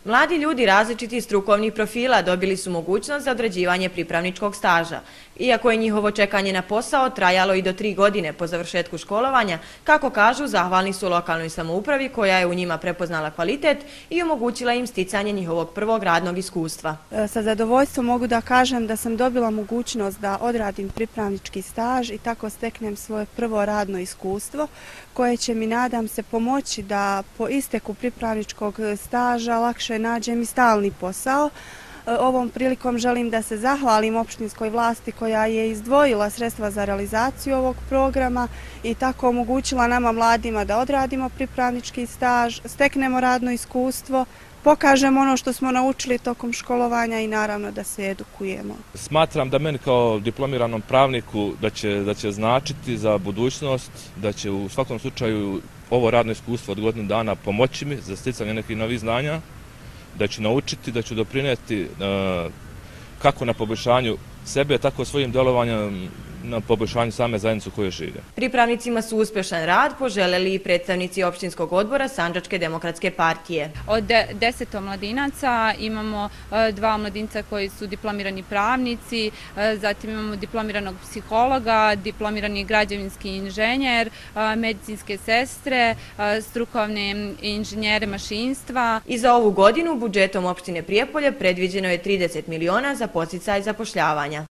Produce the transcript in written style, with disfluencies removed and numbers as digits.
Mladi ljudi različitih strukovnih profila dobili su mogućnost za odrađivanje pripravničkog staža. Iako je njihovo čekanje na posao trajalo i do 3 godine po završetku školovanja, kako kažu, zahvalni su lokalnoj samoupravi koja je u njima prepoznala kvalitet i omogućila im sticanje njihovog prvog radnog iskustva. Sa zadovoljstvom mogu da kažem da sam dobila mogućnost da odradim pripravnički staž i tako steknem svoje prvo radno iskustvo koje će mi, nadam se, pomoći da po isteku pripravničkog staža lakše nađem i stalni posao. Ovom prilikom želim da se zahvalim opštinskoj vlasti koja je izdvojila sredstva za realizaciju ovog programa i tako omogućila nama mladima da odradimo pripravnički staž, steknemo radno iskustvo, pokažemo ono što smo naučili tokom školovanja i naravno da se edukujemo. Smatram da meni kao diplomiranom pravniku da će značiti za budućnost, da će u svakom slučaju ovo radno iskustvo od godinu dana pomoći mi za sticanje nekih novih znanja, da ću naučiti, da ću doprinijeti kako na poboljšanju sebe, tako svojim delovanjem na poboljšanju same zajednice u kojoj žive. Pripravnicima su uspješan rad poželjeli i predstavnici opštinskog odbora Sandžačke demokratske partije. Od 10 omladinaca imamo 2 omladinca koji su diplomirani pravnici, zatim imamo diplomiranog psihologa, diplomirani građevinski inženjer, medicinske sestre, strukovne inženjere mašinstva. I za ovu godinu budžetom opštine Prijepolje predviđeno je 30 miliona za podsticaj zapošljavanja.